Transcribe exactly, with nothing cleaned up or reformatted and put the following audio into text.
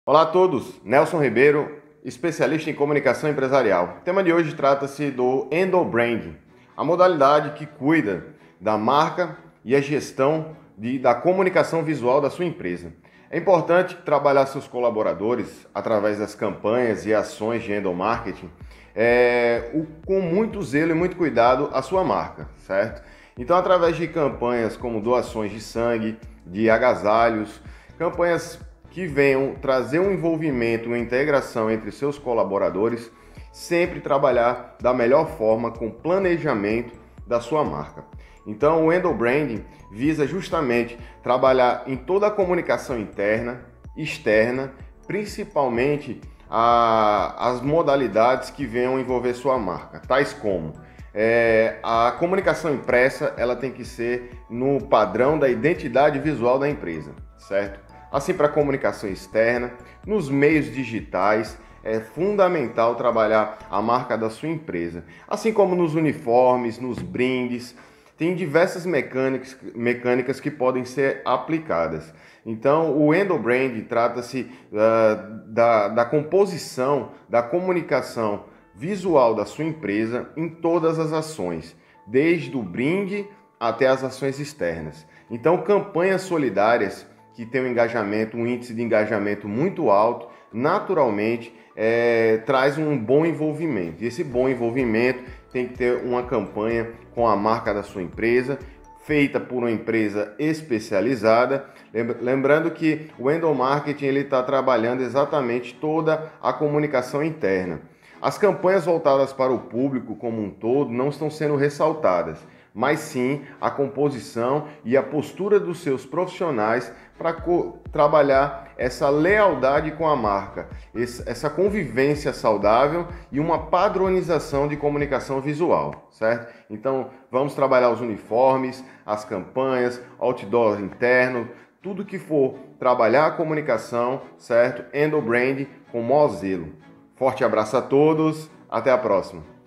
Olá a todos, Nelson Ribeiro, especialista em comunicação empresarial. O tema de hoje trata-se do Endobranding, a modalidade que cuida da marca e a gestão de, da comunicação visual da sua empresa. É importante trabalhar seus colaboradores através das campanhas e ações de endomarketing é, o, com muito zelo e muito cuidado a sua marca, certo? Então, através de campanhas como doações de sangue, de agasalhos, campanhas que venham trazer um envolvimento, uma integração entre seus colaboradores, sempre trabalhar da melhor forma com planejamento da sua marca. Então, o Endobranding visa justamente trabalhar em toda a comunicação interna, externa, principalmente a, as modalidades que venham envolver sua marca, tais como é, a comunicação impressa, ela tem que ser no padrão da identidade visual da empresa, certo? Assim, para a comunicação externa, nos meios digitais, é fundamental trabalhar a marca da sua empresa. Assim como nos uniformes, nos brindes, tem diversas mecânicas, mecânicas que podem ser aplicadas. Então, o Endobrand trata-se uh, da, da composição, da comunicação visual da sua empresa em todas as ações, desde o brinde até as ações externas. Então, campanhas solidárias que tem um engajamento, um índice de engajamento muito alto, naturalmente é, traz um bom envolvimento. E esse bom envolvimento tem que ter uma campanha com a marca da sua empresa, feita por uma empresa especializada. Lembrando que o endomarketing ele está trabalhando exatamente toda a comunicação interna. As campanhas voltadas para o público como um todo não estão sendo ressaltadas, mas sim a composição e a postura dos seus profissionais para trabalhar essa lealdade com a marca, essa convivência saudável e uma padronização de comunicação visual, certo? Então, vamos trabalhar os uniformes, as campanhas, outdoor interno, tudo que for trabalhar a comunicação, certo? Endobrand com maior zelo. Forte abraço a todos, até a próxima.